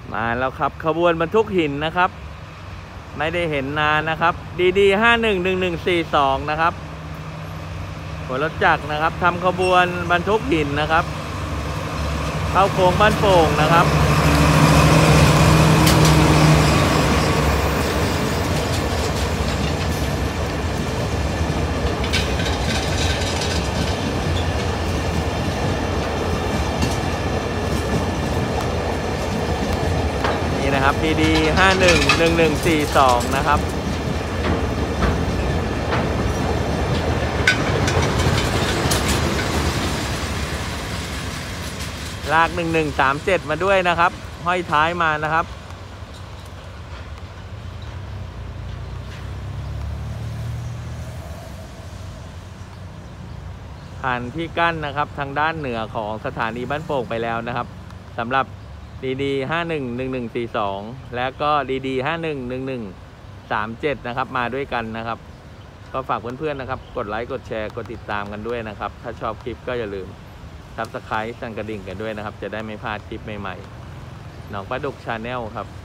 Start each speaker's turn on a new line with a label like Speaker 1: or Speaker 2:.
Speaker 1: มาแล้วครับขบวนบรรทุกหินนะครับ ไม่ได้เห็นนานนะครับดี511142นะครับหัวรถจักรนะครับทำขบวนบรรทุกหินนะครับเข้าโค้งบ้านโป่งนะครับนะครับดี511142นะครับลาก1137มาด้วยนะครับห้อยท้ายมานะครับผ่านที่กั้นนะครับทางด้านเหนือของสถานีบ้านโป่งไปแล้วนะครับสำหรับดี511142และก็ดี511137นะครับมาด้วยกันนะครับก็ฝากเพื่อนๆนะครับกดไลค์กดแชร์กดติดตามกันด้วยนะครับถ้าชอบคลิปก็อย่าลืมSubscribe สั่นกระดิ่งกันด้วยนะครับจะได้ไม่พลาดคลิปใหม่ๆหนองปลาดุกชาแนลครับ